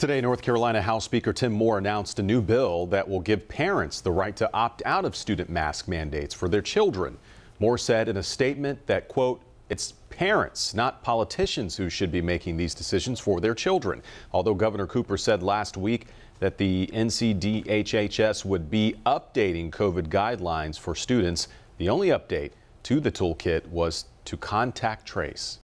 Today, North Carolina House Speaker Tim Moore announced a new bill that will give parents the right to opt out of student mask mandates for their children. Moore said in a statement that, quote, "It's parents, not politicians, who should be making these decisions for their children." Although Governor Cooper said last week that the NCDHHS would be updating COVID guidelines for students, the only update to the toolkit was to contact trace.